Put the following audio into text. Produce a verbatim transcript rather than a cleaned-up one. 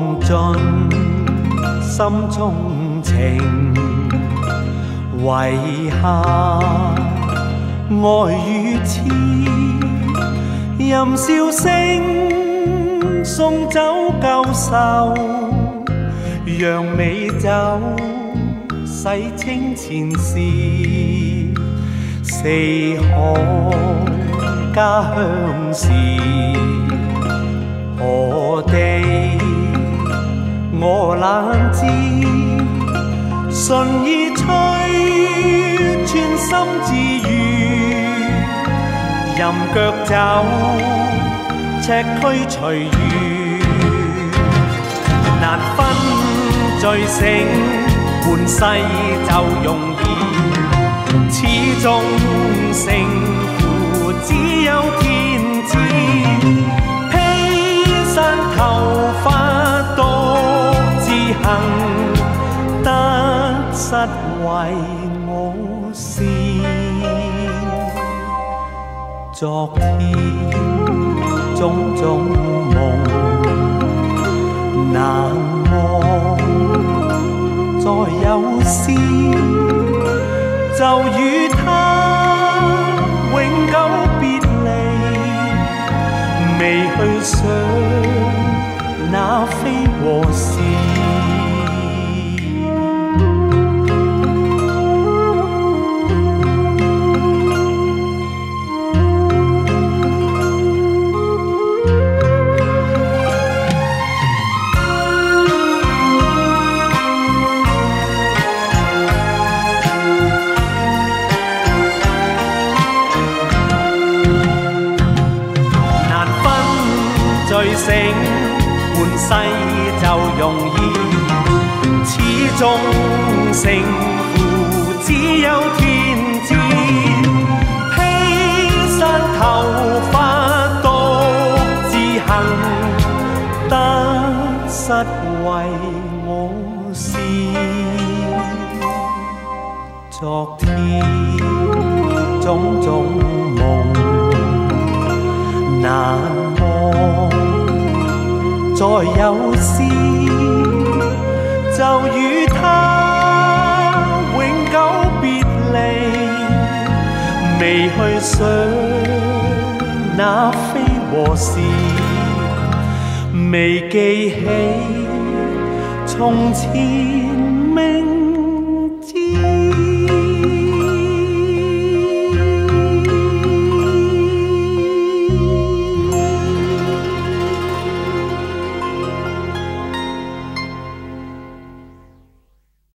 尽心中情，遗下爱与痴，任笑声送走旧愁，让美酒洗清前事。四海家鄉事，何地我懶知，順意吹穿心自愈，任腳走赤軀隨遇，難分醉醒半世就容易，始終勝負只有天知。披散頭髮獨自行，得失為我事。昨天種種夢難忘，再有詩就與他永久別離，未去想那非和是。醉醒半世就容易，始終勝負只有天知。披散頭髮獨自行，得失為我事。昨天種種夢難忘，再有詩就與他永久別離，未去想那非和是，未記起從前明